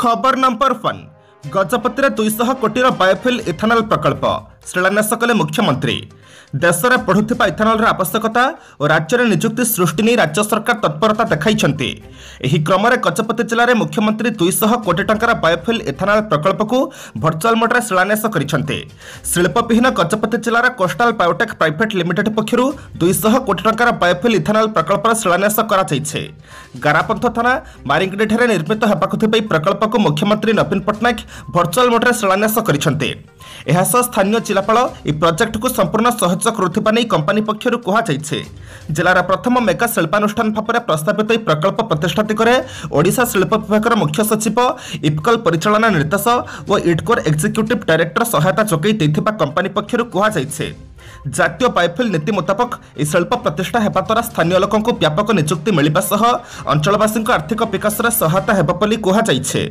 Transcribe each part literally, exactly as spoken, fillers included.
खबर number one Gajapati दुईश कोटी बायोफिल ethanol प्रकल्प शिलान्यास कले मुख्यमंत्री। देश में बढ़ुवा इथानल आवश्यकता और राज्य में निजुक्ति सृष्टि नहीं राज्य सरकार तत्परता देखाइछन्ति। एही क्रम में गजपति जिले में मुख्यमंत्री दुईश कोटी टंकार बायोफिल इथानल प्रकल्प को भर्चुआल मोड में शिलान्यास करिसेंति। शिल्पविहीन गजपति जिलार कोस्टाल बायोटेक प्राइवेट लिमिटेड पक्षर दुईश कोटी टंकार बायोफिल इथानल प्रकल्प शिलान्यास कराଯାଇଛି। गारापंथ थाना मारिंगडीଠାରେ निर्मित हेबाकु ଥିବା प्रकल्प को मुख्यमंत्री नवीन पट्टनायक भर्चुआल मोड में शिलान्यास करिसेंति। एहा सह स्थानीय जिलापाल ए प्रोजेक्ट को संपूर्ण सहयोग करुथिबा नै कंपनी पक्षरु कहा जायछि। जिलार प्रथम मेगा शिल्पानुष्ठान भाव में प्रस्तावित प्रकल्प प्रतिष्ठा करे ओडिशा शिल्प विभाग मुख्य सचिव इपकल परिचालना निर्देश और इडकोर एक्जिक्यूटिव डायरेक्टर सहायता जोगाई देथिबा कंपनी पक्षरु कहा जायछि। जातीय बायोफिल नीति मुताबक यह शिल्प प्रतिष्ठा हेबा द्वारा स्थानीय लोकों को व्यापक निजुक्ति मिलिबा सह अंचलवासी आर्थिक विकास में सहायता हेबा बोली कहा जायछि।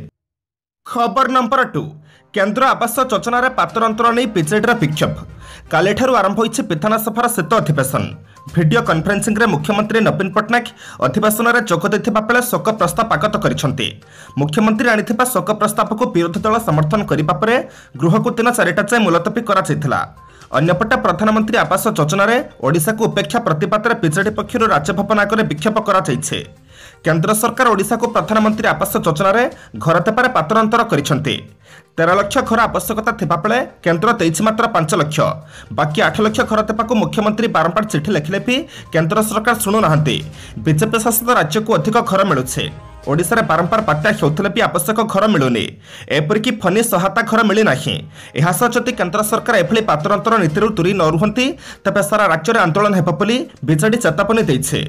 खबर नंबर टू केन्द्र आवास योजना पातर अंतर नहीं बीजेडी विक्षोभ। काली ठारू आरंभ होइछि विधानसभार शीत अधिवेशन। वीडियो कॉन्फ्रेंसिंग रे मुख्यमंत्री नवीन पट्टनायक अधिवेशन में जोग देथिबा बेले शोक प्रस्ताव आगत करिसेंति। मुख्यमंत्री आनिथिबा शोक प्रस्ताव को विरोधी दल समर्थन करिबा परे गृह को दिन चारिटा जाए मुलतवी कराଯାଇଥିଲା। अन्यपटे प्रधानमंत्री आवास योजना ओडिशा को उपेक्षा प्रतिपाद में बीजेडी पक्षर राजभवन आगे विक्षेप कराଯାଇଛି। केंद्र सरकार ओडिशा को प्रधानमंत्री आवास योजना घर देवार पातर अंतर करिसेंति। तेरह लक्ष घर आवश्यकता थिबा बेले केंद्र देइछि मात्र पांच लक्ष। बाकी आठ लक्ष घर देवाक मुख्यमंत्री बारंबार चिठी लिखिले भी केंद्र सरकार शुणु नाहांती। बीजेपी शासित राज्य को अधिक घर मिलुछे। ओडिशा रे बारंबार बात्या होउथिले भी आवश्यक घर मिलुनी। एपरिकी फनी सहायता घर मिली नाही। एहा सह जदि केंद्र सरकार एभली पातर अंतर नीति दूरी न रुहंती तबे सारा राज्य में आंदोलन हेबो बोली बीजेडी चेतावनी दैछे।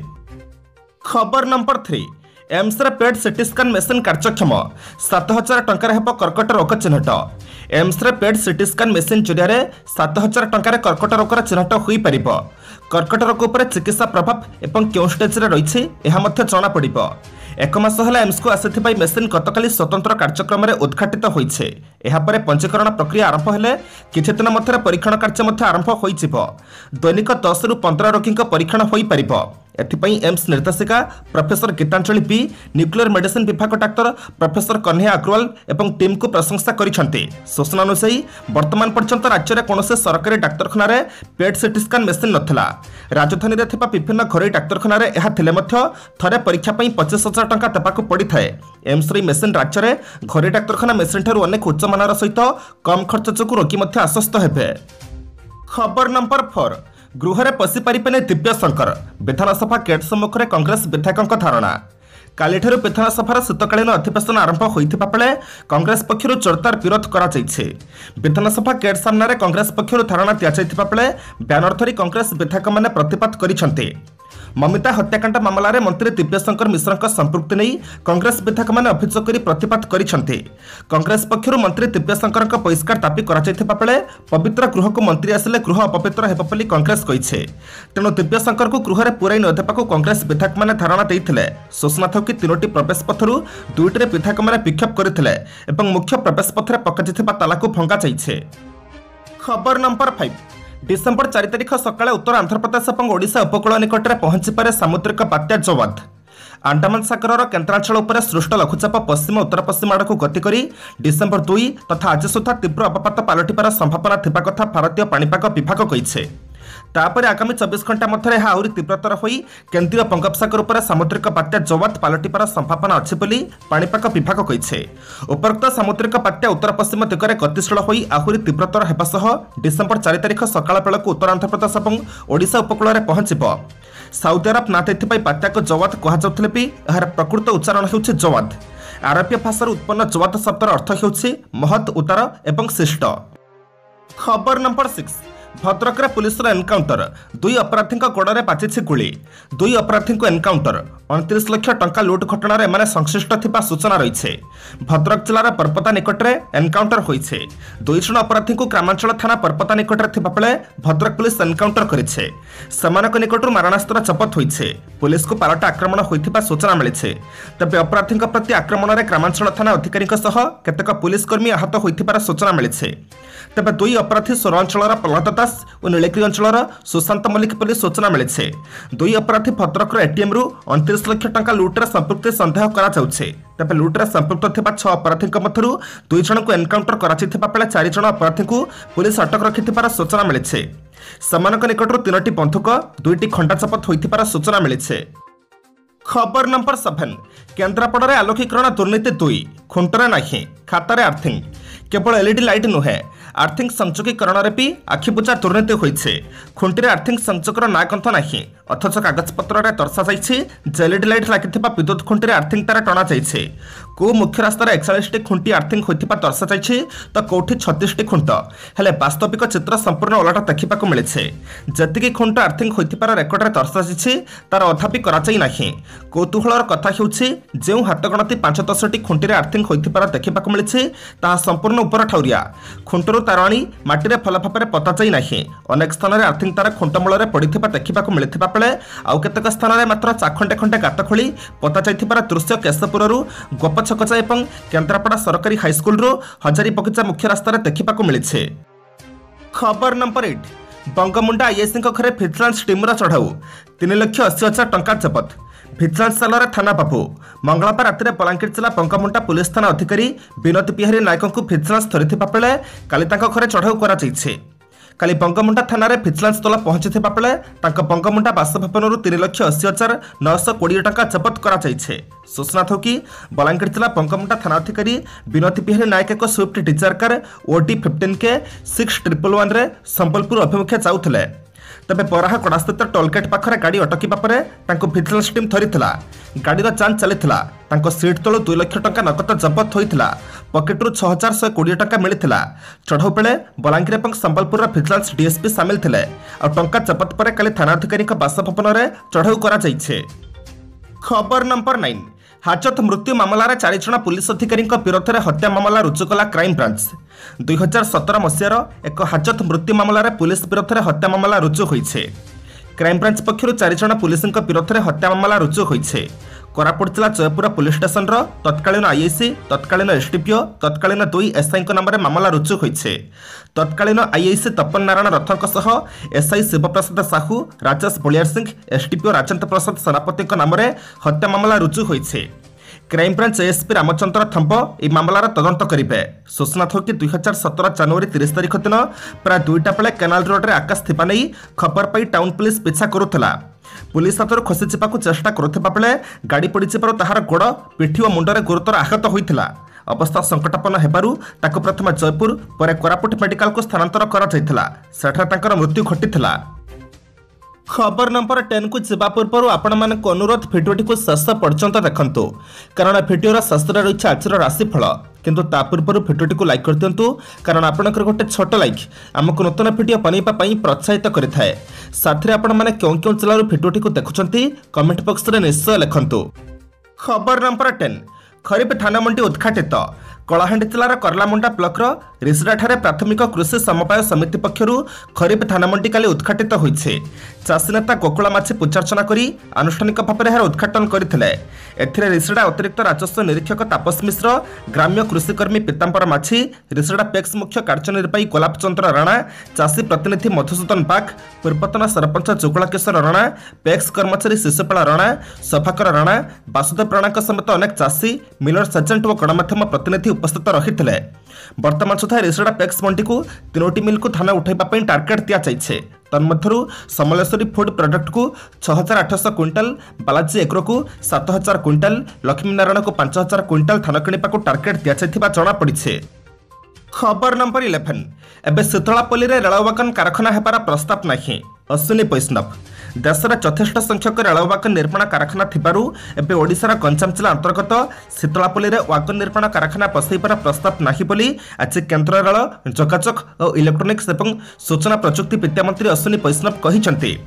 खबर नंबर थ्री एम्स रे पेड सिटी स्कान मेसिन कार्यक्षम सात हजार टंकार हेबो कर्कट रोग चिन्हट। एम्स रे पेड सिटी स्कान मेसिन जरिया सात हजार टंकार कर्कट रोगर चिन्हट होई परिबो। कर्कट रोग उपर चिकित्सा प्रभाव एवं क्यों स्टेज रे रहिछि एहा मध्य जणा पड़िबो। एक मास होला एम्स को आसिथिबा मेसिन गतकाली स्वतंत्र कार्यक्रम में उद्घाटित होइछे। एहा परे पंजीकरण प्रक्रिया आरंभ हेले किछि दिन मध्य परीक्षण कार्य मध्य आरंभ होइजिबो। दैनिक दस रु पंद्रह रोगी परीक्षण होई परिबो। एथिपाई एम्स निर्देशिका professor Geetanjali B nuclear medicine विभाग डाक्तर प्रोफेसर कन्हैया अग्रवाल एवं टीम को प्रशंसा करिसेंति। सूचना अनुसार वर्तमान पर्यंत राज्य में कौन सरकारी डाक्तखाना पेड सिटी स्कान मेसिन नथिला। राजधानी में थिबा विभिन्न घरोई डाक्तखाना एहा थिले मध्य थरे परीक्षा पई पच्चीस हजार टंका देबाकू पड़िथाए। एम्स रे मेसिन राज्य में घरोई डाक्तखाना मेसिन ठारू अनेक उच्च मानर सहित कम खर्च जोगु रोगी मध्य आश्वस्त हेबे। खबर नंबर फोर गृह में पशि पारे दिव्य शंकर विधानसभा गेट सम्मुखें कांग्रेस विधायकों धारणा। काली ठारू विधानसभार शीतकालीन अधिवेशन आरंभ होइथिबा बेले कांग्रेस पक्षर जोरदार विरोध कराଯାଇଛି। विधानसभा गेट सामने कांग्रेस पक्षर धारणा दियाଯାଇथिबा बेले ब्यानर धरी कांग्रेस विधायक माने प्रतिबाद करिसेंति। ममिता हत्याकांड मामलें मंत्री दिव्यशंकर मिश्र संपृक्ति नहीं कांग्रेस विधायक मैंने अभियोग कर प्रतिबाद करिसेंति। कांग्रेस पक्षर मंत्री दिव्यशंकर बहिष्कार दाबी कराଯାଇथिबा बेले पवित्र गृह को मंत्री आसिले गृह अपवित्र हेबो बोली कांग्रेस कहिछे। तेणु दिव्यशंकर को गृह में पुराई न देबाकू कांग्रेस विधायक मैंने धारणा देइथिले। सूचना थौ कि तीनोटी प्रवेश पथरु दुईटी विधायक मैंने विक्षोभ करथिले एवं मुख्य प्रवेश पथरे पकाଯାଇଥିବା तालाकू भंगा जाइछे। खबर नंबर फाइव डिसेम्बर चार तारिख सकाଳେ उत्तर आंध्रप्रदेश और ओडिशा उपकूल निकट में पहुंची पारे सामुद्रिक बात्या जवाद। आंडामान सागर केन्द्रांचल उपर सृष्ट लघुचाप पश्चिम उत्तर पश्चिम आड़क गति करी डिसेम्बर दुई तथा आज सुधा तीव्र अवपात पलटिबार संभावना थिबा कथा भारतीय पाणीपाग विभाग कहिछे। तापर आगामी चौबीस घंटा मध्य आहरी तीव्रतर होई केन्द्रीय बंगोपसागर उपर सामुद्रिक बात्या जवाद पलटिबार संभावना अछि बोली पाणीपाग विभाग कहिछे। उपरोक्त सामुद्रिक बात्या उत्तर पश्चिम दिगरे गतिशील होई आहरी तीव्रतर हेबा सह डिसेम्बर चार तारिख सकाळ बेलକୁ उत्तर आंध्रप्रदेश और ओडिशा उपकूल में पहुंचब। साउदी अरब ना देथिबाई बात्या को जवाद कहुले भी यार प्रकृत उच्चारण होउछि जवाद। आरबीय भाषा उत्पन्न जवाद शब्दर अर्थ होउछि महत उतार एवं शिष्ट। खबर नंबर सिक्स भद्रक रे पुलिस एनकाउंटर दुई अपराधी गोड़ में बाजी गुली। दुई अपराधी एनकाउंटर उनतीस लाख टंका लुट घटना एमाने संश्लिष्ट थिबा सूचना रही। भद्रक जिलार परपता निकट में एनकाउंटर होइछे। दुई जण अपराधी को ग्रामांचल थाना परपता निकट थिबा बेले भद्रक पुलिस एनकाउंटर करिछे। सेमानक निकटरू मारणास्त्र जबत होइछे। पुलिस को पालटा आक्रमण होइथिबा सूचना मिलिछे। तबे अपराधी प्रति आक्रमण में ग्रामांचल थाना अधिकारी सह केतेक पुलिस कर्मी आहत होइथिबार सूचना मिलिछे। तेबे दुई अपराधी सोर अंचल पलटता दास और नीलगिरी अंचल सुशांत मल्लिक पुलिस सूचना मिली। दुई अपराधी भद्रक एटीएम रु उनतीस लाख टंका लुट्रे संपृक्ति सन्देह तेज लुट्रे संपृक्त थिबा छह अपराधी मध्य दुई जन को एनकाउंटर कर चार जन अपराधी को पुलिस अटक रखिथिबार सूचना मिली। सेमानक निकटरू तीनोटी बंधुक दुईटी खंडा जबत होइथिबार सूचना मिली। खबर नंबर सेवेन केन्द्रापड़ा आलोकीकरण दुर्नीति दुई खुंटरे नाही खातार आर्थिंग केवल एलईडी लाइट नुहे आर्थिंग संचोगीकरण भी आखिबुझा दुर्नीति होइछे। खुंटी आर्थिंग संचोगर ना गंथ नाही अथच कागजपत्र दर्शा जाइए एलईडी लाइट लगी विद्युत खुंटी आर्थिंग तार टणा जाइए। को मुख्य रास्तार एकचाश टी खुंटी आर्थिंग होता दर्शा जाइए तो कौटी छत्तीस टी खुंट हेले वास्तविक चित्र संपूर्ण उलटा देखा मिले। जी खुंट आर्थिंग होता रेकर्ड में दर्शा जाइए तार अधा भी कराई। कौतूहलर कथा हो हाथ गणति पांच दस टी खुंटी आर्थिंग होता देखा मिली ता संपूर्ण उपर ठाउरिया खुंटरू तार आनी माटी फल भाव में पता जाई नाही। अनेक स्थान में आर्थिंग तार खुंट मूल पड़ा देखा मिलता बेले आउ केतेक स्थान में मात्र चाखंडे खंडे गात खोली पता जाइथिबार दृश्य केशपुर गोपछकचा एवं केन्द्रापड़ा सरकारी हाईस्कल हजारी बगीचा मुख्य रास्तार देखा मिली। खबर नंबर एट बंगमुंडा आईएससी घरे भिजिलांस टीमर चढ़ाऊ तीन लाख अशी हजार टंका जबत भिजिलांस सालर थाना बाबू मंगलवार राति बलांगीर जिला बंगमुंडा पुलिस थाना अधिकारी विनोद बिहारी नायक को भिजिलांस धरिथिबा बेले काली तांको घरे चढ़ाऊ करा जाइछे। काली बंगमुंडा थाना भिजिलांस दल पहुंची बेले बंगमुंडा बासभवन तीन लाख अशी हजार नौश कोड़े टंका जबत कर सूचना थो कि बलांगीर जिला बंगमुंडा थाना अधिकारी विनोद बिहारी नायक एक Swift Dzire car OD fifteen K six triple one Sambalpur अभिमुखे जाऊले। तेज बराह कड़ा स्थित टोलगेट पाखरे गाड़ी अटकिबा परे तांको भिजिलांस टीम धरिथिला। गाड़ीर जांच चलिथिला सीट तलू दुई लाख टंका नगद जबत होइथिला। पकेट्रु छह हजार शहे कोड़े टंका मिलिथिला। चढ़ाऊ बेले बलांगीर और संबलपुर भिजिलांस डीएसपी सामिल थिले और टंका जबत परे काली थाना अधिकारी बासभवन में चढ़ाऊ करा जाइछे। खबर नंबर नाइन हाजत मृत्यु मामलार चार जन पुलिस अधिकारी विरोध में हत्या मामला रुजु कला क्राइम ब्रांच। दुई हजार सतर मसीहार एक हाजत मृत्यु मामलार पुलिस विरोध में हत्या मामला रुजु होइछे। क्राइम ब्रांच पक्षर चार जन पुलिस विरोध में हत्या मामला रुजु होइछे। कोरापुट जिला जयपुर पुलिस स्टेशन तत्कालीन आईआईसी तत्कालीन एसडीपीओ तत्कालीन दुई एसआई नाम मामला रुजु होइछे। तत्कालीन आईआईसी तपन नारायण रथक सह एसआई शिवप्रसाद साहू राजेश बलियार सिंह एसडीपीओ राजेन्द्र प्रसाद सेनापति नाम हत्या मामला रुजु होइछे। क्राइम ब्रांच एएसपी रामचंद्र थम्प यह मामलार तदंत करेंगे। सूचना थो कि दुई हजार सतर जनवरी तीस तारिख दिन प्राय दुईटा बेले केनाल रोड में आकाश थिपा नहीं खबर पाई टाउन पुलिस पिछा करुला। पुलिस हाथ खसी जावाक चेष्टा करुवा बेले गाड़ी पड़ी ताहार गोड़ पिठी और मुंडरे गुरुतर आहत होता। अवस्था संकटापन्न हेबारु ताकु प्रथम जयपुर पर कोरापुट मेडिकल को स्थानांतर कर मृत्यु घटी। खबर नंबर टेन को जीवा पूर्व आपण मान अनुरोध भिडियोटी को शेष पर्यंत देखंतु कारण भिडियोर शेष रही आज राशिफल किंतु ता पूर्व भिडियोटी को लाइक कर दिंतु कारण आपणकर गोटे छोट लाइक आमको नूतन भिडियो बनवाई प्रोत्साहित करें। साथ में आपण मैंने क्यों क्यों जिलूर भिडियोटी को देखुंट कमेंट बॉक्स में निश्चय लिखंतु। खबर नंबर टेन खरीफ धान मंडी उद्घाटित कलाहांडी जिलार करलामुंडा ब्लॉकर रिसडा ठारे प्राथमिक कृषि समवाय समिति पक्षरु खरीफ धान मंडी काली उद्घाटित होइछे। चाषी नेता गोकुला माछी पूजार्चना करी आनुष्ठानिक भाव में उद्घाटन करथिले। एथिरे रिसडा अतिरिक्त राजस्व निरीक्षक तापस मिश्र ग्राम्य कृषिकर्मी पीतांबर माछी रिसडा पेक्स मुख्य कार्यनिर्वाही गोलाप चंद्र राणा चाषी प्रतिनिधि मधुसूदन बाग पूर्वतन सरपंच जुगला किशोर राणा पेक्स कर्मचारी शिशुपाल राणा सभाकर राणा वासुदेव राणा समेत अनेक चाषी मिलर्स एजेंट और गणमाध्यम प्रतिनिधि उपस्थित रही। वर्तमान सुधा रिसडा पेक्स मंडी को तीनोटी मिल को धान उठाइबा टार्गेट दिया जाइछे। तन्मध्यरु समलेश्वरी फूड प्रोडक्ट को छह हजार आठश क्विंटाल बालाजी एग्रो को सात हजार क्विंटाल लक्ष्मी नारायण को पांच हजार क्विंटाल धान किणा को टार्गेट दिया जाइथिबा जणा पड़िछे। खबर नंबर इलेवन एबे शीतलापल्ली रे रेलवागन कारखाना हेबार प्रस्ताव नहीं अश्विनी वैष्णव। देश में यथेष्ट संख्यक रेलवागन निर्माण कारखाना थिबारु एबे ओडिशार गंजाम जिला अंतर्गत शीतलापल्ली रे वागन निर्माण कारखाना बसाइबार प्रस्ताव नहीं बोली आज केंद्र रेल जोगाजोग और इलेक्ट्रोनिक्स एवं सूचना प्रजुक्ति विद्या मंत्री अश्विनी वैष्णव कहिसेंति।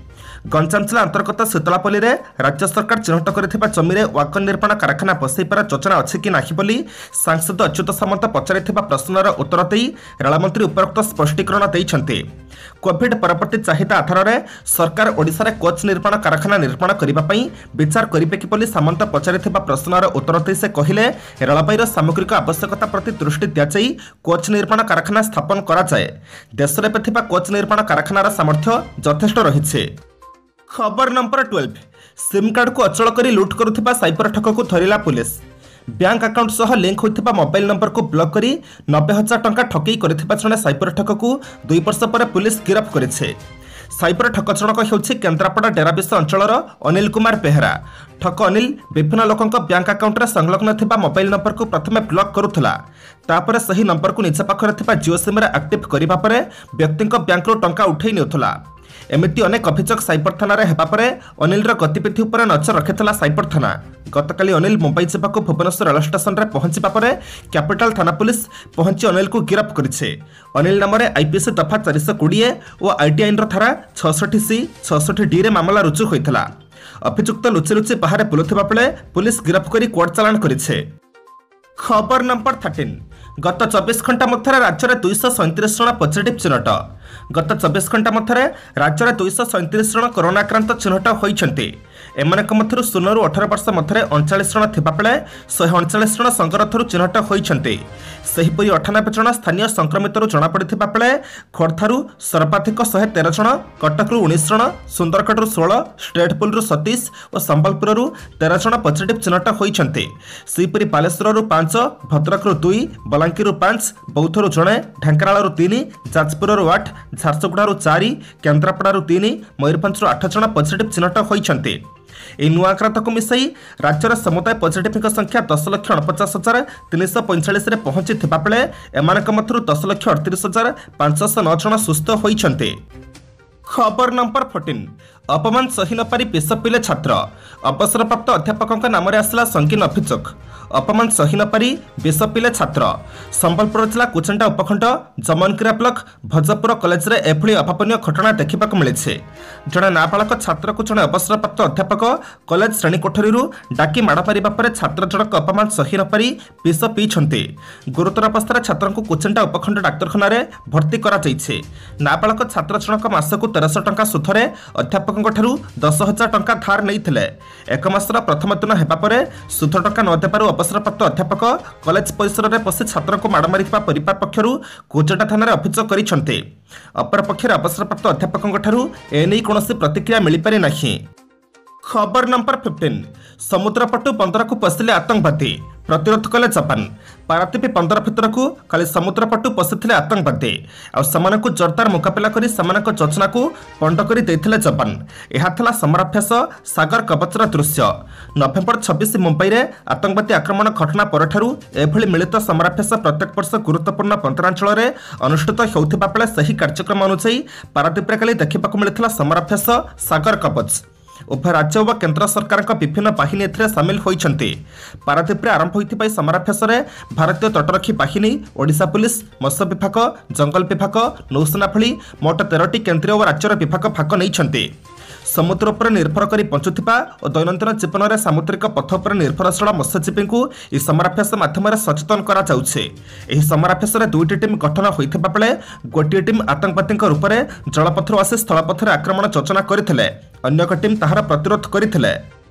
गंजाम जिला अंतर्गत शीतलापल्ली में राज्य सरकार चिन्हट कर जमी वागन निर्माण कारखाना बसैबार योजना अच्छी कि नहीं बोली सांसद अच्युत सामंत पचारि प्रश्नर उत्तर दे रेलमंत्री उपरोक्त स्पष्टीकरण देते। कोविड परवर्ती चाहिदा आधार में सरकार ओडिशा रे कोच निर्माण कारखाना निर्माण करने विचार करेंगे कि सामंत पचारि प्रश्नर उत्तर दे से कहले रेलबाईर सामग्रिक आवश्यकता प्रति दृष्टि दिजाई कोच निर्माण कारखाना स्थापन कराए। देश में थिबा कोच निर्माण कारखानार सामर्थ्य यथेष्ट रही। खबर नंबर ट्वेल्व सिम कार्ड को अचल कर लुट करुवा साइबर ठक को धरला पुलिस। बैंक अकाउंट सह लिंक होता मोबाइल नंबर को ब्लॉक कर नब्बे हजार टंका ठकई कर जड़े साइबर ठक को दुई वर्ष पर पुलिस गिरफ्त करेছে। साइबर ठक जनक होउछि केन्द्रापड़ा डेराबिस अंचलर अनिल कुमार बेहरा। ठक अनिल विभिन्न लोकों बैंक अकाउंट रे संलग्न थिबा मोबाइल नंबर को प्रथमे ब्लॉक करुथला, तापर सही नंबर को निज पाखरे थिबा जियो सिम रे एक्टिव करिबा परे व्यक्ति बैंक रो टंका उठै नेउथला। एमिति अनेक अभियोग साइबर थाना हेबा परे अनिल गतिविधि उपर नजर रखिथिला साइबर थाना। गतकाली अनिल मुंबई जावाक भुवनेश्वर रेल स्टेशन रे पहुंचीबा परे कैपिटल थाना पुलिस पहुंची अनिल को गिरफ्त करिছে। अनिल नाम आईपीसी दफा चार सौ बीस और आईटी रो धारा छियासठ सी छियासठ डी रे मामला रुजु होइथिला। अभियुक्त लुचि लुचि बाहर बुलुथिबा बेले पुलिस गिरफ्त करी कोर्ट चालान करिছে। खबर नंबर थर्टीन गत चौबीस घंटा मध्य राज्य में दुईश सैंतीस जन पॉजिटिव चिन्हट। गत चौबीस घंटा मध्य राज्य में दुईश सैंतीस जन कोरोना आक्रांत चिन्हट होती। एमानक मध्यरु शून्य अठारह वर्ष मध्य अड़चाश जन थिबा बेले शहे अड़चाश जन संगरोधरु चिन्हट होती। सेहिपरि अठानबे जन स्थानीय संक्रमित जमापड़ा बेले खोर्धारू सर्वाधिक शहे तेरह जन, कटकरू उन्नीस जन, सुंदरगढ़ षोलह, स्टेटपुल सतीश और संबलपुर तेरह जन पॉजिटिव चिन्हट होती। सेहिपरि बालेश्वर पांच, भद्रक दुई, बलांगीर पांच, बौद्धरू जड़े, ढेंकानाल तीन, जाजपुर आठ, झारसुगुड़ा चार, केन्द्रापड़ा तीन, मयूरभंज आठ जन पॉजिटिव चिन्हट होती। यह नुआ आक्रांत को मिसाई राज्यर समुदाय पॉजिटिव संख्या दस लक्ष अणपचास हजार तीन सौ पैंचाश पहुंची बेले एमानक मध्यरु दस लक्ष अड़तीस हजार पांचश नौ जन सुस्थ होती। खबर नंबर फोर्टीन अपमान सही न पारी विष पिले छात्र। अवसरप्राप्त अध्यापकों नाम आसला संगीन अभियोग। अपमान सही न पारी विष पिले छात्र। संबलपुर जिला कुचंडा उपखंड जमनकिरा ब्लॉक भजपुर कॉलेज रे एभली अभावनीय घटना देखा मिले। जड़े नाबालक छात्र को जड़े अवसरप्राप्त अध्यापक कॉलेज श्रेणी कोठरी डाकी माड़ मारिबा परे छात्र जनक अपमान सही न पारी विष पीछन्ते। गुरुतर अवस्था छात्र को कुचंडा उपखंड डाक्तरखाना रे भर्ती करा जायछे। नाबालक छात्र जनक मासकु तेरह टंका सुधरे अध्यापक दस हजार टंका धार नहीं। एक मासर प्रथम दिन हेबा परे सुध टंका न देबारु अवसरप्राप्त अध्यापक कॉलेज परिसर में पशि छात्र को माड़ मारिथिबा परिवार पक्षरु कोजटा थाना अभियोग करिसेंते। अपर पक्षर अवसरप्राप्त अध्यापकों एने कौनसी प्रतिक्रिया मिल पारि नाही। खबर नंबर फिफ्टीन समुद्रपटु बंदर को पशिले आतंकवादी प्रतिरोध कले जापान। पारादीप बंदर भितर को खाली समुद्रपटु पशिथिले आतंकवादी और जोरदार मुकाबला करी समानक योजना को पंड कर देथिले जापान। यह था समराभ्यास सागर कवचर दृश्य। नवेम्बर छब्बीस मुंबई में आतंकवादी आक्रमण घटना परठारु एभली मिलित समराभ्यास प्रत्येक वर्ष गुरुत्वपूर्ण बंदरांचल में अनुष्ठित होउथिबा बेले सही कार्यक्रम अनुसार पारादीप काली देखा मिलता समराभ्यास सागर कवच। उभय राज्य व केन्द्र सरकार विभिन्न बाहिनी एथिरे सामिल होइछन्ति। पारादीप आरंभ होइथिबा समराभ्यास भारतीय तटरक्षी बाहिनी, ओडिशा पुलिस, मत्स्य विभाग, जंगल विभाग, नौसेना भली मोट तेरह केन्द्रीय और राज्यर विभाग भाग नहीं। समुद्र पर निर्भर कर बंचुथिबा और दैनंदिन जीवन में सामुद्रिक पथ पर निर्भरशील मत्स्यजीवी को यह समराभ्यास माध्यम सचेतन करा जाउछे। एही समराभ्यास दुईटी टीम गठन होइथिबा बेले गोटे टीम आतंकवादी रूप में जलपथर आसी स्थलपथर आक्रमण योजना करथिले, अन्य एक टीम ताहार प्रतिरोध करथिले।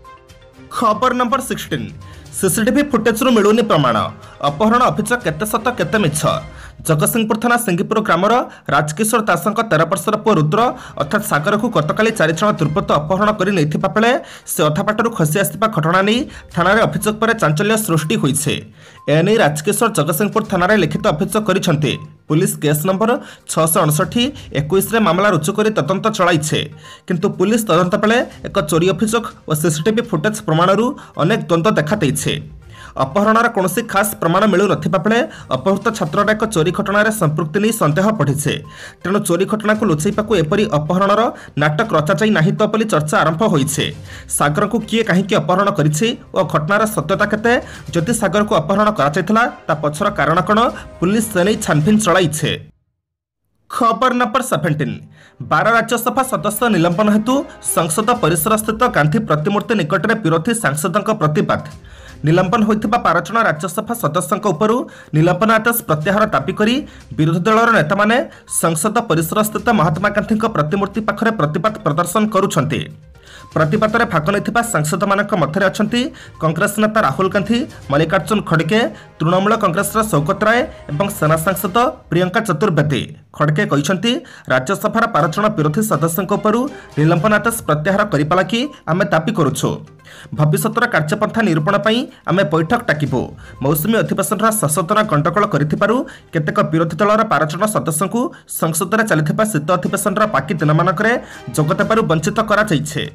खबर नंबर सिक्सटीन सीसीटीवी फुटेज मिलूनी प्रमाण। अपहरण अभियोग केते सत केते मिछ। जगतसिंहपुर थाना सिंगीपुर ग्रामर राजकिशोर दासंक तेरह वर्षर पुଅ रुद्र अर्थात सागर को गतकाली चार जन दुर्बृत्त अपहरण कर बेले से अधापाटू खसी आसवा घटना नहीं थाना अभियोग पर चांचल्य सृष्टि होइछे। एने राजकिशोर जगतसिंहपुर थाना लिखित अभियोग करिसेंते। पुलिस केस नंबर छःश अड़सठी इक्कीस मामला रुजु कर तदंत चलाइछे, किंतु पुलिस तदंत बेले एक चोरी अभियोग और सीसीटीवी फुटेज प्रमाणरू अनेक द्वंद्व देखा देइछे। अपहरणर कौन खास प्रमाण मिलू नथिबा बेले अपहृत छात्रर एक चोरी घटना संपृक्ति नहीं सन्देह बढ़िছে। तेणु चोरी घटना को लुचाइबाकू एपरी अपहरणर नाटक रचाई नाही तो बोली चर्चा आरंभ होइছে। सागर को किए काहींकी अपहरण करिছে और घटनार सत्यता केते, जदि सागर को अपहरण करा जायथिला ता पछर कारण कौन, पुलिस से नहीं छानभिन चलाइছে। खबर नंबर सेवेन्टीन बार राज्यसभा सदस्य निलंबन हेतु संसद परिसर स्थित गांधी प्रतिमूर्ति निकट में विरोधी सांसदों प्रतिवाद। निलंबन होइथिबा बार जण राज्यसभा सदस्यों उपरू निलंबन आदेश प्रत्याहार दाबी करी विरोधी दलर नेता माने संसद परिसर स्थित महात्मा गांधी प्रतिमूर्ति पाखरे प्रतिवाद प्रदर्शन करुछन्ति। प्रतिवाद में भाग नहीं सांसद मान मध्य अच्छा कांग्रेस नेता राहुल गांधी, मल्लिकार्जुन खड़गे, तृणमूल कांग्रेस शौकत राय और सेना सांसद प्रियंका चतुर्वेदी। खड़गे कहते राज्यसभार बार जण विरोधी सदस्यों उपरू निलंबन आदेश प्रत्याहार करने लगी आम दाबी करुछु। भविष्यतर कार्यपंथा निरूपण पर आम बैठक डाकिबु। मौसुमी अधिवेशन संसदन गंडगोल करिथिबारु केतेक विरोधी दलर बार जण सदस्यों को संसद में चलथिबा शीत अधिवेशन बाकी दिन मानकरे जोग देबारु वंचित करा जाइछे।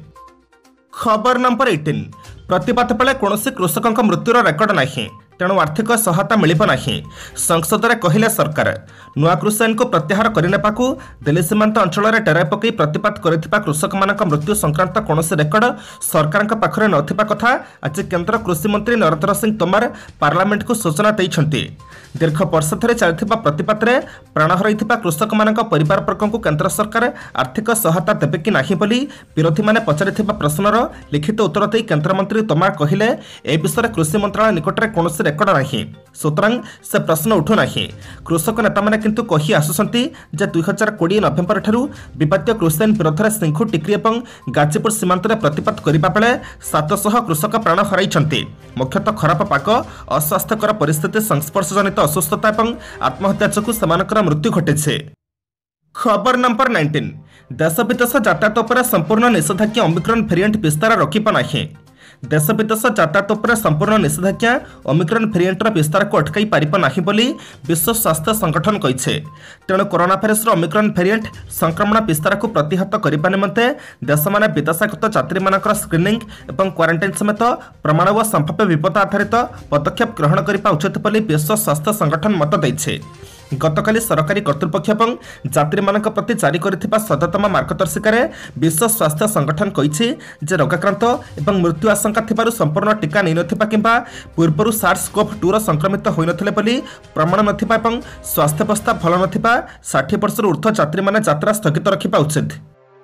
खबर नंबर अठारह प्रतिवाद बेले कौन कृषकों मृत्युर रेकर्ड नहीं, तेणु आर्थिक सहायता मिलिब नहीं। संसद में कहले सरकार नुआ कृषि आईन को प्रत्याहार करने दिल्ली सीमांत अंचल में डेरा पकई प्रतिवाद करथिबा कृषक मानक मृत्यु संक्रांत कौन रेकर्ड सरकार पाखरे नथिबा कथा आज केंद्र कृषि मंत्री नरेंद्र सिंह तोमर पार्लियामेंट को सूचना दैछन्ति। दीर्घ वर्ष धरि चलथिबा प्रतिवाद में प्राण हरैथिबा कृषक मानक परिवार वर्ग को केंद्र सरकार आर्थिक सहायता देबे कि नाही बोली विरोधी माने पचारिथिबा प्रश्नर लिखित उत्तर देई केंद्र मंत्री तोमर कहिले ए विषय कृषि मंत्रालय निकट में कौन रेकर्ड नहीं, सुतरां से प्रश्न उठु नहीं। कृषक नेता माने किंतु कहि आसुसंती जे दुई हजार कोड़े नवेम्बर ठारू विवादित कृषि आईन विरोध में सिंखु टिक्री और गाजीपुर सीमांत में प्रतिवाद करने बेले सात सौ कृषक प्राण हराइछन्ति। मुख्यतः खराब पाक, अस्वास्थ्यकर परिस्थिति, संस्पर्श जनित असुस्थता और आत्महत्या जोगु सेमानकर मृत्यु घटिछे। खबर नंबर नाइंटीन देश विदेश यातायात पर संपूर्ण निषेधाज्ञा ओमिक्रॉन वेरिएंट विस्तार रोकिब नाही। देश विदेश यातायात पर संपूर्ण निषेधाज्ञा ओमिक्रॉन वेरिएंटर विस्तार को अटकाई पारिब नाही बोली विश्व स्वास्थ्य संगठन कहिछे। तेणु कोरोना भाइरस ओमिक्रॉन वेरिएंट संक्रमण विस्तार को प्रतिहत करने निमंते देश माने विदेशागत यात्री मानकर स्क्रीनिंग और क्वारंटाइन समेत प्रमाण व संभाव्य विपद आधारित पदक्षेप ग्रहण करने उचित बोली विश्व स्वास्थ्य संगठन मत दैछे। गतकाली सरकारी कर्तृपक्ष और यात्री मानक प्रति जारी करथिबा सदतम मार्गदर्शिकार विश्व स्वास्थ्य संगठन कहिछि जे रोगाक्रांत और मृत्यु आशंका थिबारु संपूर्ण टीका नै नथिबा किंबा पूर्वरु सार्स कोव टू संक्रमित होई नथिले बोली प्रमाण नथिबा और स्वास्थ्य अवस्था भल नथिबा साठ वर्ष ऊर्ध्व यात्री माने यात्रा स्थगित रखिबा उचित।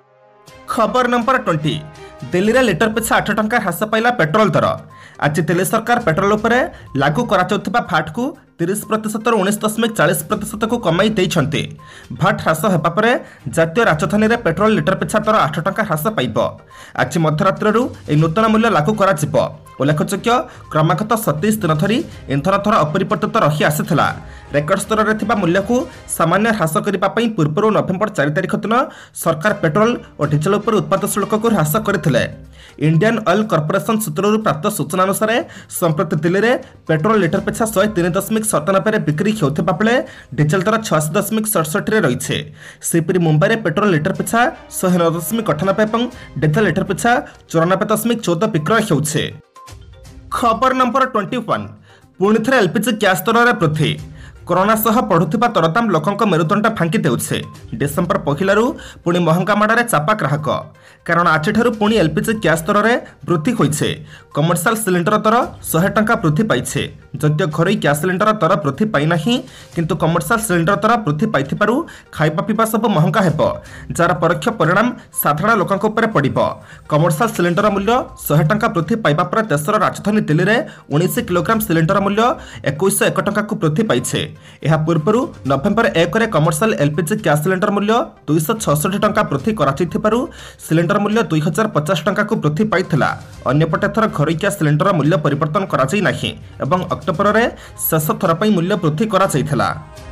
खबर नंबर बीस दिल्ली रे लिटर पिछा आठ टंका ह्रास पाइला पेट्रोल दर। आज दिल्ली सरकार पेट्रोल उपरे लागू कराउथिबा भाट को तीस प्रतिशत उन्नीस दशमिक चालीस प्रतिशत को कमाई देइछन्ते। भाट ह्रास हेबा परे जातीय राजधानी रे पेट्रोल लिटर पिछा दर आठ टंका ह्रास पाइब। आज मध्यरात्रु ए नूतन मूल्य लागू कराजिब। उल्लेखयोग्य क्रमागत सतैश दिन धरी इंधन दर अपरिवर्तित रही आसीथिला। रेकर्ड स्तर में थिबा मूल्य को सामान्य ह्रास करने पूर्व नवेम्बर चार तारिख दिन सरकार पेट्रोल और डीजेल उपर उत्पाद शुल्क को ह्रास करथिले। इंडियन ऑयल कॉर्पोरेशन सूत्रରୁ प्राप्त सूचना अनुसार संप्रति दिल्ली में पेट्रोल लिटर पिछा शहे तीन दशमिक सतानबे बिक्री होता बेले डीजेल दर छियासी दशमिक सड़सठ रही है। सेपरी मुंबई में पेट्रोल लिटर पिछा शहे नौ दशमिक अठानबे और डीजेल लिटर पिछा चौरानबे दशमिक चौदह विक्रय होउछे। खबर नंबर ट्वेंटी वन पुणी थे एलपीजी गैस दर में वृद्धि। कोरोना सह बढ़ुथिबा दरदाम लोकंक मेरुदंड फांकी देउछे। डिसेम्बर पहिलारू पुणी महंगा माड़े चापा ग्राहक कारण आजिठारू पुणी एलपीजी गैस दर में वृद्धि होइछे। कमर्शियल सिलिंडर दर सौ टंका वृद्धि पाइछे। जदियो घरोई गैस सिलिंडर दर वृद्धि पाई किंतु कमर्शियल सिलिंडर दर वृद्धि पाइथिबारु खाइबा पीबा सब महंगा हेबो, जार परोक्ष परिणाम साधारण लोकंक उपरे पड़िबो। कमर्शियल सिलिंडर मूल्य सौ टंका वृद्धि पाइबा पर देशर राजधानी दिल्ली में उन्नीस किलोग्राम सिलिंडर मूल्य इक्कीस एक टंका को वृद्धि पाइछे। यह पूर्व नवेम्बर एक कमर्शियल एलपीजी गैस सिलिंडर मूल्य दुईश छसठ टंका वृद्धि कराइथिबारु सिलिंडर मूल्य दुई हजार पचास टंका को वृद्धि पाइथिला। अन्यपटे थर घरोई गैस सिलिंडर मूल्य परिवर्तन करा जाई नाही एवं अक्टोबर में शेष थर पर मूल्य वृद्धि करा जाइथिला।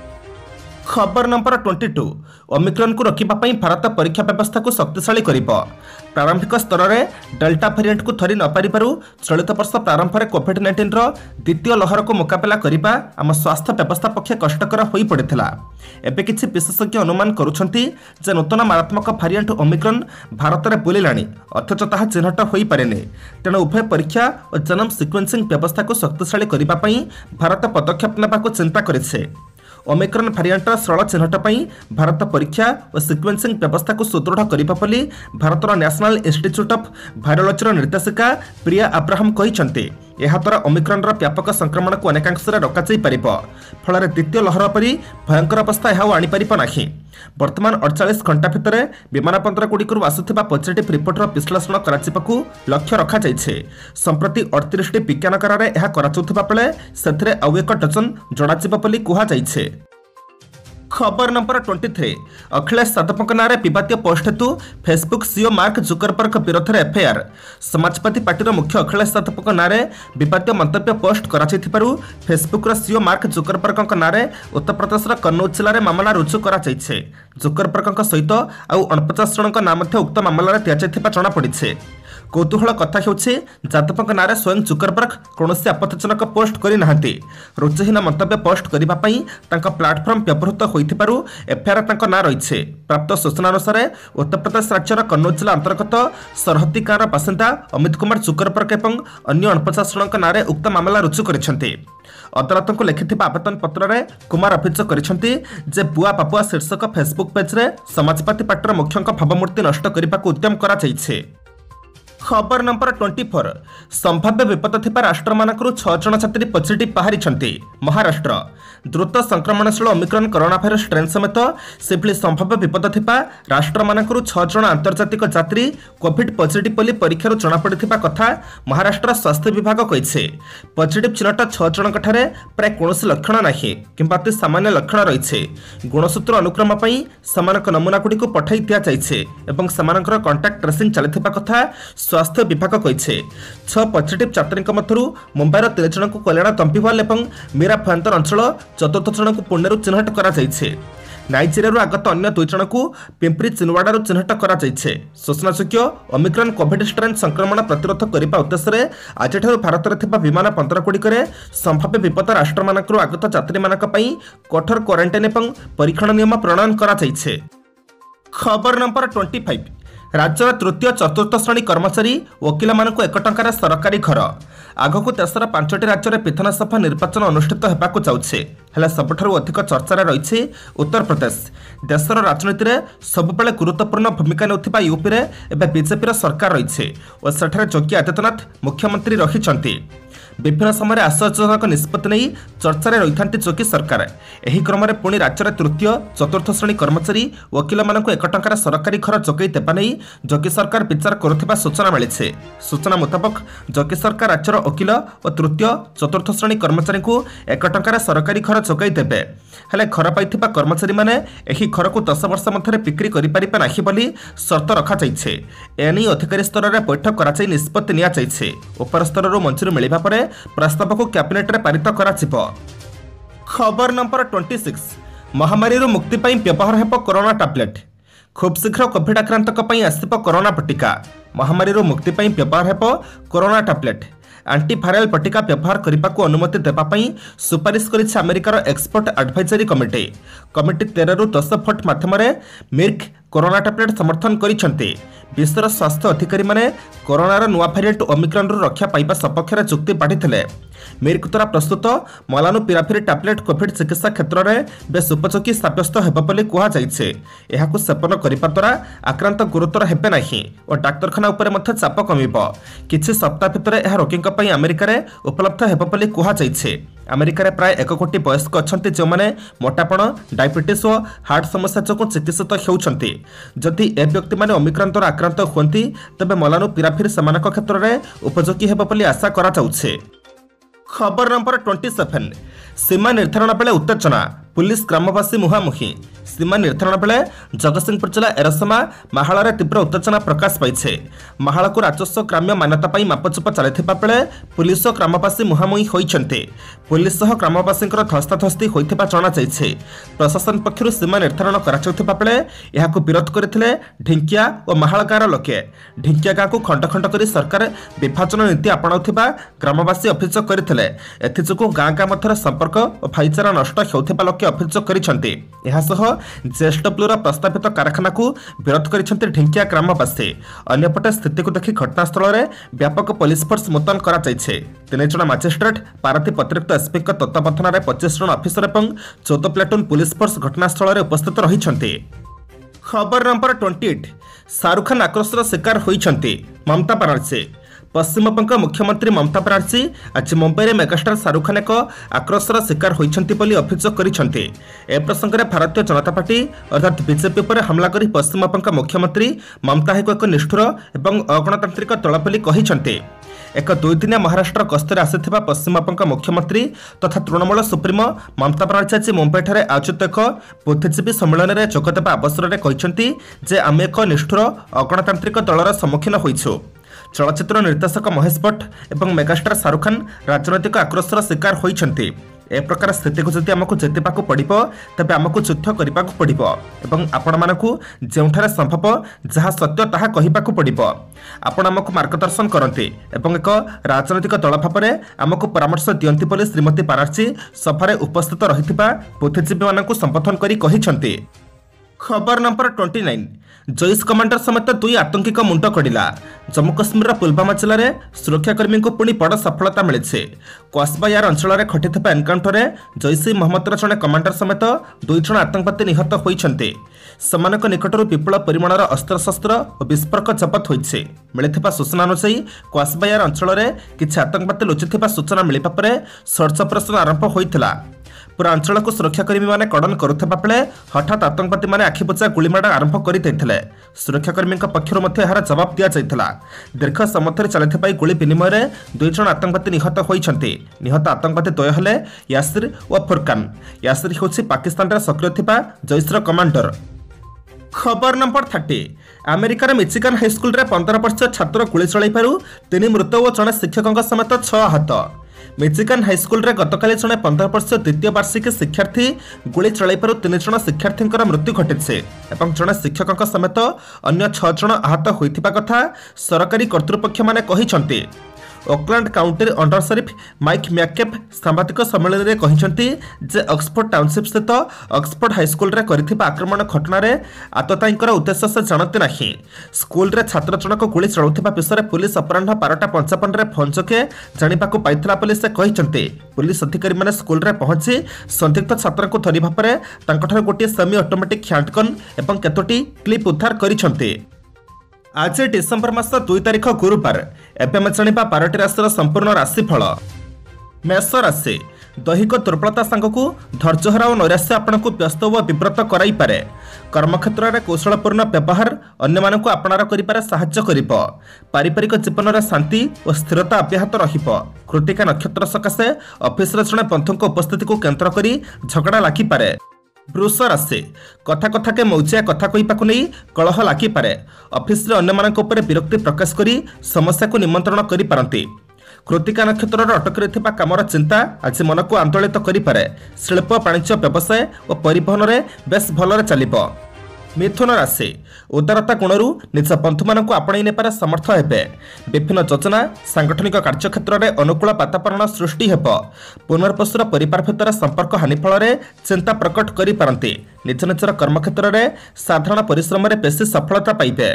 खबर नंबर ट्वेंटी टू ओमिक्रॉन को रोकने पर भारत परीक्षा व्यवस्था को शक्तिशाली करिब। प्रारंभिक स्तर में डेल्टा वेरिएंट को थरी न पारिबारु चलित वर्ष प्रारंभ में कोविड नाइंटीन रो द्वितीय लहर को मुकाबला करने आम स्वास्थ्य व्यवस्था पक्षे कष्टकर हो पड़ता। एबे किछि विशेषज्ञ अनुमान करुछन्ति जे नूतन मारात्मक वेरिएंट ओमिक्रॉन भारत में बुलिलाणी अथच ताहा चिन्हट हो पारेनि। तेणु उभय परीक्षा और जनम सिक्वेन्सिंग व्यवस्था को शक्तिशाली करने भारत पदक्षेप नेबाकु चिंता करिछे। ओमिक्रॉन वेरिएंटर सरल चिन्हट पर भारत परीक्षा और सिक्वेन्सिंग व्यवस्था को सुदृढ़ करिबा बोली भारतर नेशनल इंस्टीट्यूट ऑफ वायरोलॉजी निर्देशिका प्रिया अब्राहम कहिसंते। एहाद्वारा ओमिक्रॉनर व्यापक संक्रमण को अनेकांशरे रोकाई पारिब फल द्वितीय लहर परी भयंकर अवस्था यह आनीपर नहीं। वर्तमान अड़चाश घंटा भितर विमानबंदर गुड़िक आसुवा पॉजिटिव रिपोर्टर विश्लेषण कर लक्ष्य रखाଯାଇଛି। संप्रति अड़तीस टी विज्ञानगार बेले से आउ एक डजन जड़ाଯିब बोली कहुଯାଇଛି। खबर नंबर तेईस अखिलेश यादव नाँ विवादीय पोस्ट हेतु फेसबुक सीईओ मार्क जुकरबर्ग विरोध में एफआईआर। समाजवादी पार्टी मुख्य अखिलेश यादव नाँ विवादीय मंतव्य पोस्ट कर फेसबुक सीईओ मार्क जुकरबर्ग नाँ उत्तर प्रदेश कन्नौज जिले में मामला रुजु कर जुकरबर्ग सहित आउ अणपचास जन नाम उक्त मामलें दिया जमापड़ी। कौतूहल कथा होछि यादव नाँ स्वयं जुकरबर्ग कौन आपत्तिजनक पोस्ट करना रुचिहीन मंतव्य पोस्ट करने प्लाटफर्म व्यवहृत होइथिबारु एफआईआर नाँ रही। प्राप्त सूचना अनुसार उत्तर प्रदेश राज्यर कन्नौज जिला अंतर्गत सरहदी गाँवर बासिंदा अमित कुमार जुकरबर्ग और अन्य अणपचास जन नाँ उक्त मामला रुजु करिसेंति। अदालत को लिखिथिबा आवेदन पत्र में कुमार अभियोग करिसेंति जे बुआ पापुआ शीर्षक फेसबुक पेज्रे समाजवादी पार्टीर मुख्यଙ୍କ भावमूर्ति नष्ट करने उद्यम करा जाइछे। खबर नंबर चौबीस संभाव्य विपद थिबा राष्ट्र मानकरू छह जन छात्री पॉजिटिव बाहरी। महाराष्ट्र द्रुत संक्रमणशील ओमिक्रॉन कोरोना भाइरस स्ट्रेन समेत सेभली संभाव्य विपद थिबा राष्ट्र मानकरू छह जन आंतर्जातिक यात्री कोविड पॉजिटिव बोली परीक्षार जमापड़ा कथा महाराष्ट्र स्वास्थ्य विभाग कही। पॉजिटिव चिन्हट छह जन प्राय कौन लक्षण नहीं किंबा अति सामान्य लक्षण रही। गुणसूत्र अनुक्रम पर नमूना गुड़ी पठाई दि जाइए और सेमानकर कांटेक्ट ट्रेसिंग चली कथा स्वास्थ्य विभाग कही। छह पॉजिटिव छात्री मध्य मुंबईर तीन जन को कल्याण तंपिवाल और मीरा भयंतर अंचल चतुर्थ जन को पुणे चिन्हट कर नाइजेरिया आगत अन्य दुई जन को पिंपरी चिनवाड़ा चिन्हट कर सूचनायोग्य ओमिक्रॉन कोविड स्ट्रेन संक्रमण प्रतिरोध करने उद्देश्य आज भारत में विमान बंदरगुड़िक संभाव्य विपद राष्ट्र मानक आगत यात्री मानक कठोर क्वारंटाइन और परीक्षण नियम प्रणयन कर। खबर नंबर पच्चीस राज्यर तृतीय चतुर्थ श्रेणी कर्मचारी वकिल मानक एक टंकार सरकारी घर। आगक देशर पांचटी राज्य में विधानसभा निर्वाचन अनुष्ठित होगाक जाउछे हेले सबुठारु अधिक चर्चा रही उत्तर प्रदेश। देशर राजनीति में सबुबले गुरुत्वपूर्ण भूमिका नेउथिबा यूपी रे एबे बीजेपी सरकार रही और सेठारे योगी आदित्यनाथ मुख्यमंत्री रही। विभिन्न समय आश्चर्यजनक निष्पत्ति नहीं चर्चा रही था योगी सरकार। एही क्रम में पुणी राज्य तृतीय चतुर्थ श्रेणी कर्मचारी वकिल मानक एक टंकार सरकारी घर जोगाई देवा नहीं योगी सरकार विचार करुथिबा सूचना मिली। सूचना मुताबक योगी सरकार राज्यर वकिल और तृतीय चतुर्थ श्रेणी कर्मचारी को एक टंकार सरकारी घर जोगाई देबे हेले घर पाइथिबा कर्मचारी माने एही घर को दस वर्ष मध्य बिक्री करि परिबे नाही बोली शर्त रखा जाइछे। एनी अधिकारी स्तर में बैठक कराई निष्पत्ति निया जाइछे। उपर स्तर मंजूरी मिलिबा परे प्रस्ताव को कैबिनेट रे पारित कराजिबो। खबर नंबर छब्बीस महामारी मुक्ति पाई व्यवहार हेबो कोरोना टैबलेट। खूब शीघ्र कोविड आक्रांतक पाई आसिबो कोरोना बटिका। महामारी मुक्ति पाई व्यवहार हेबो कोरोना टैबलेट। एंटीभाइरल बटिका व्यवहार करने को अनुमति देवाई सुपारिश कर अमेरिकार एक्सपर्ट एडवाइजरी कमिटी। कमिटी तेरह रु दस भोट माध्यम मिर्क कोरोना टैबलेट समर्थन करिसेंति। विश्वर स्वास्थ्य अधिकारी माने कोरोनार नुआ भारिएंट ओमिक्रॉन रु रक्षा पाइबा सपक्ष में चुक्ति बांधिथिले। मिर्क द्वारा प्रस्तुत मोलानुपिराविर टैबलेट कोविड चिकित्सा क्षेत्र में बेस उपयोगी साब्यस्त हेब बोली कहुଯାଇଛି। एहाकु सेवन करिबा द्वारा आक्रांत गुरुतर हेबे नाही और डाक्तरखाना उपरे मध्य चाप कमिबो। किछि सप्ताह भितर एहा रोगींक पई अमेरिका रे उपलब्ध हेब बोली कहुଯାଇଛି। अमेरिका रे प्राय एक कोटी वयस्क अछंती जो माने मोटापण डायबिटीज और हार्ट समस्या जो चिकित्सित होउछंती। जदि ए व्यक्ति माने ओमिक्रॉन द्वारा आक्रांत होती तबे मोलानुपिराविर सेमानक क्षेत्र में उपयोगी हेब बोली आशा करा जाउछे। खबर नंबर सत्ताईस सीमा निर्धारण बेले उत्तेजना पुलिस ग्रामवासी मुहांमुही। सीमा निर्धारण बेले जगतसिंहपुर जिला एरसमा माहाल तीव्र उत्तेजना प्रकाश पाई। माहाल को राजस्व ग्राम्य मान्यता पाई मापचुप चलता बेले पुलिस और ग्रामवासी मुहांमुही होइछन्ते। पुलिस सह ग्रामवासी धस्ताधस्ती होइथिबा जणा जाइछे। प्रशासन पक्षरु सीमा निर्धारण कराउथिबा बेले एहाकु विरोध करथिले ढिंकिया और माहाल गाँर लोके। ढिंकिया गाँ को खंड खंड करी सरकार विभाजन नीति आपणाउथिबा ग्रामवासी अभियोग करथिले। एथिजोगु गाँ गाँ मध्य संपर्क और भाईचारा नष्ट होउथिबा लोके अभियोग करिसेंते। एहा सह जेएसडब्ल्यूर प्रस्तावित कारखाना को विरोध करिसेंते ढिंकिया ग्रामवासी। अन्यपटे स्थिति को देखि घटनास्थल में व्यापक पुलिस फोर्स मुतयन करा जाइछे। तीन जन मजिस्ट्रेट पारादीप अतिरिक्त एसपी तत्वावधान में पच्चीस जन अफिसर और चौदह प्लाटून पुलिस फोर्स घटनास्थल में उपस्थित रहिछन्ते। खबर नंबर अट्ठाईस शाहरुख खान आक्रोशर शिकार होइछन्ते ममता बनर्जी। पश्चिमबंग मुख्यमंत्री ममता बनर्जी आज मुंबई में मेगास्टार शाहरुख खान एक आक्रोशर शिकार होती अभियोग कर ए प्रसंग में भारतीय जनता पार्टी अर्थात बीजेपी पर हमला कर पश्चिमबंग मुख्यमंत्री ममता को एक निष्ठुर और अगणतांत्रिक दल बोली कहते। एक दुईदिनिया महाराष्ट्र गस्तर आसिथिबा पश्चिमबंग मुख्यमंत्री तथा तृणमूल सुप्रीमो ममता बनर्जी आज मुंबईଠାରେ आयोजित एक बुद्धिजीवी सम्मेलन में जोगदेवा अवसर में कहते जे आम एक निष्ठुर अगणतांत्रिक दलर सम्मुखीन होइछु। चलचित्र निर्देशक महेश भट्ट और मेगास्टार शाहरुख खान राजनैतिक आक्रोशर शिकार होइछन्ति। ए प्रकार स्थिति को जदि आमको जितवाक पड़िबो तबे आमको युद्ध करबाक पड़िबो एवं आपण मानकु जेउठारे संभव जहाँ सत्य ताहा कहिबाक पड़िबो। आपण आमको मार्गदर्शन करते एवं एक राजनैतिक दल भाव में आमको परामर्श दियंती बोली श्रीमती बनर्जी सभारे उपस्थित रहिथिबा बुद्धिजीवी मानकु संबोधन करी कहिछन्ति। खबर नंबर उनतीस जैश कमांडर समेत दुई आतंकी मुंड कड़ा। जम्मू काश्मीर पुलवामा जिले में सुरक्षाकर्मी को पुणी बड़ सफलता मिली। क्वासबा यार अंचल में घटी एनकाउंटर जैश मोहम्मदर जड़े कमांडर समेत दुई जन आतंकवादी निहत होती। सेमानक निकटर विपुल परिमाणर अस्त्रशस्त्र और विस्फोरक जबत होती। मिलता सूचना अनुसार क्वासबा यार अंचल में किसी आतंकवादी लुचि सूचना मिलवा पर सर्च ऑपरेशन आरंभ होता। पूरा अंचल को सुरक्षाकर्मी माने कड़न करुवा बेले हठात आतंकवादी माने आखिबुझा गुलीमाड़ आरंभ करते। सुरक्षाकर्मी पक्षर यार जवाब दि जाता। दीर्घ समय चलता गुली विनिमय दुई जन आतंकवादी निहत होती। निहत आतंकवादी द्वय हेले यासिर और फुरकान। यासिर होछि पाकिस्तान सक्रिय थिबा जैशर कमांडर। खबर नंबर तीस अमेरिकार मिचिगान हाईस्कल रे पंद्रह वर्षीय छात्र गुली चलू तीन मृत और जड़े शिक्षकों समेत छह आहत। मिचिगान हाईस्कल रे गतकाली जड़े पंद्रह वर्षीय द्वितीय वार्षिक शिक्षार्थी गुली चलू तीन जन शिक्षार्थी मृत्यु घटी और जड़े शिक्षकों समेत अन्य छह जन आहत होता कथा सरकारी कर्तृपक्ष माने कहिसंती। Oakland County under sheriff Mike McCabe सांबादिक सम्मेलन में कहते जे ऑक्सफोर्ड टाउनशिप स्थित ऑक्सफोर्ड हाईस्कल रे करिथिबा आक्रमण घटना रे आतताईंकर उद्देश्य से जानते नहीं। स्कूल रे छात्र जनक गुली चलाउथिबा विषय पुलिस अपराह बारटा पंचावन फोन जोगे जानिबाकु पाइथिला पुलिस कहते। पुलिस अधिकारी माने स्कूल रे पहुंची संदिग्ध छात्र को धरिबा परे तांकठार गोटे सेमी ऑटोमेटिक हैंडगन एवं केतोटी क्लिप उद्धार करिसंती। आज डिसेम्बर मास दुई तारिख गुरुवार एवं जाना बारटी राशि संपूर्ण राशिफल। मेष राशि दैहिक दुर्बलता सांगक धैर्यहरा और नैराश्य आपण को व्यस्त और विव्रत कराई पारे। कर्मक्षेत्र में कौशलपूर्ण व्यवहार अन्य मानक आपणार करिबारे साहाय्य करिबो। पारिवारिक जीवन में शांति और स्थिरता अब्याहत रहिबो। कृतिका नक्षत्र सकाशे ऑफिस जड़े बंधु उपस्थिति को केन्द्र करी झगड़ा लागिपारे। वृष राशि कथा कथा के मौजिया कथा कहिबाकु नहीं कलह लागिपारे। ऑफिस रे अन्य मानक ऊपर विरक्ति प्रकाश करी समस्या को निमंत्रण करि पारंती। कृतिका नक्षत्र अटक रहिथिबा कामर चिंता आज मन को आंदोलित करिपारे। शिल्प वाणिज्य व्यवसाय और परिवहन में बेस भलरे चलिबो। मिथुन राशि उदारता गुणरू निज बंधु मानक आपणई नेबार समर्थ हेबे। विभिन्न योजना सांगठनिक कार्यक्षेत्र में अनुकूल वातावरण सृष्टि हेब। पुनर्वसुर परिवार भितर संपर्क हानि फल चिंता प्रकट करि पारंती। निज निजर कर्मक्षेत्र में साधारण परिश्रम में बेसी सफलता पाइबे।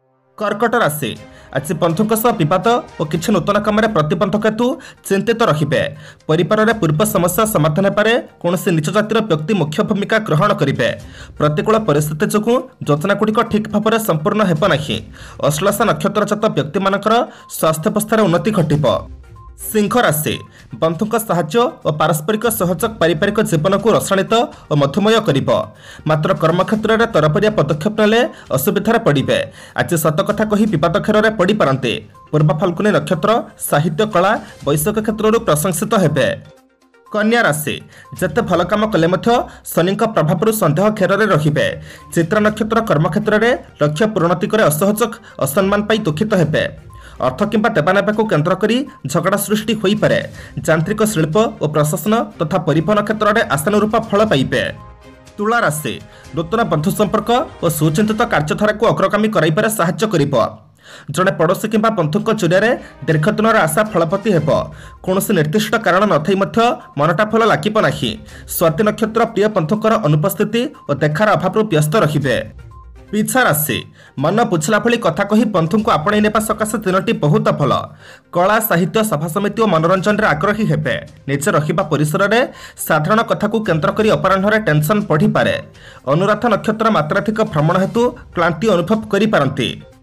कर्कट राशि आज बंधुक सह विवाद और किसी नूतन काम प्रतिबंधक हेतु चिंतित रहिबे। परिवार में पूर्व समस्या समाधान हेबारे कौनसी निज जातिर व्यक्ति मुख्य भूमिका ग्रहण करिबे। प्रतिकूल परिस्थिति जोगु योजनागुड़िक ठीक भाव में संपूर्ण हेब नाही। अश्लेषा नक्षत्रजात व्यक्ति मानकर स्वास्थ्यावस्थार उन्नति घटिबो। सिंह राशि बंधुक साहाय्य और पारस्परिक सहयोग पारिवारिक जीवन को रसायित और मधुमय करिबो। मात्र कर्मक्षेत्र में तरफरिया पदक्षेप नेले असुविधार पड़िबे। आज सत कथा कही विवाद खेर में पड़ पारंते। पूर्व फाल्गुनी नक्षत्र साहित्य कला वैषयिक क्षेत्र प्रशंसित हेबे। कन्या राशि जते भल काम कले मध्य शनि प्रभाव सन्देह घेर में रहिबे। चित्रा नक्षत्र कर्मक्षेत्र में लक्ष्य पूर्णति करे असहयोग असम्मान पाई दुखित हेबे। अर्थ किंबा देवानेबा को केन्द्र करी झगड़ा सृष्टि होई पारे। यांत्रिक शिल्प और प्रशासन तथा परिवहन क्षेत्र में आशानुरूप फल पाइबे। तुला राशि नूतन बंधु संपर्क और सुचिंतित कार्यधारा को अग्रगामी कराइबारे साहाय्य करिबो। जड़े पड़ोशी किंबा बंधुक जरिया दीर्घ दिन आशा फलपति हेब। कौनसी निर्दिष्ट कारण नथाई मध्य मनटा फल लागिब नाही। स्वाति नक्षत्र प्रिय बंधुकर अनुपस्थिति और देखार अभाव व्यस्त रहिबे। पिछा राशि मन बुझला भली कथा कही बंधु को आपणई नेबा सकाशे दिनटी बहुत भल। कला साहित्य सभा समिति और मनोरंजन रे आग्रही हेबे। निजे रहिबा परिसर रे साधारण कथा को केन्द्र करी अपराह्न टेंशन बढ़ी पारे। अनुराधा नक्षत्र मात्राधिक भ्रमण हेतु क्लांति अनुभव करि पारंती।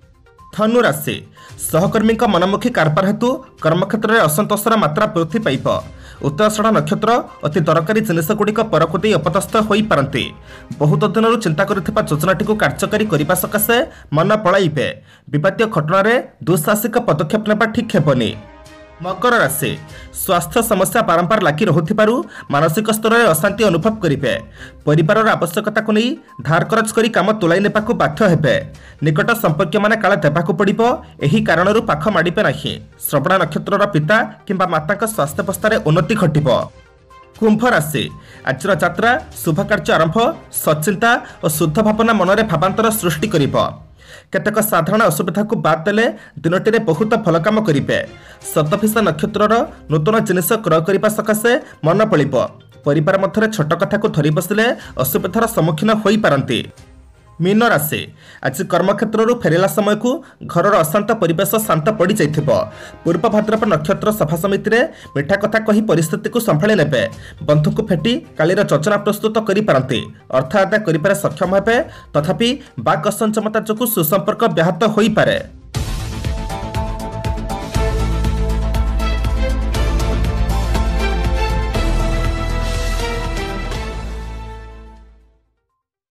धनु राशि सहकर्मी मनमुखी कारबार हेतु कर्मक्षेत्र में असंतोषर मात्रा वृद्धि पाइब। उत्तराषाढ़ नक्षत्र अति दरकारी जिनसगुड़िक परकु दे अपदस्थ हो पारती। बहुत दिन चिंता करुथिबा योजनाटी कार्यकारी करने सकाशे मन पलाइबे। विवादीय घटन दुस्साहसिक पदक्षेप नेबा ठीक हेबनी। मकर राशि स्वास्थ्य समस्या बारंबार लागी रहुथिबारु मानसिक स्तर में अशांति अनुभव करेंगे। परिवार आवश्यकता को नहीं धार करज करी काम तुलाई नेबाकू बाध्य हेबे। निकट संपर्क माने काले देबाकू पड़िबो। एही कारणरू पाख माडिबे नाही। श्रवण नक्षत्रर पिता किंबा माता स्वास्थ्यावस्था उन्नति घटिबो। कुंभ राशि आजर यात्रा शुभ कार्य आरंभ सचिंता और शुद्ध भावना मनरे भावांतर सृष्टि करिबो। केतक साधारण असुविधा को बाद देले दिनटी में बहुत भल काम करेंगे। शतभिषा नक्षत्रर नूतन जिनिस क्रय करने सकाशे मन पड़िब। परिवार मध्य छोट कथा को धरी बसिले असुविधार सम्मुखीन हो पारती। मीन राशि आज कर्मक्षेत्र फेरला समय को घर अशांत परिवेश शांत पड़ जाइथिबो। पूर्व भाद्रप नक्षत्र सभा समिति में मिठा कथा कही परिस्थिति को संभाली नेबे। बंधु को फेटी कालीर योजना प्रस्तुत करि पारती। अर्थ आदाय करिबारे सक्षम हेबे। तथापि बाक असंचमता जोगु सुसंपर्क व्याहत होई पारे।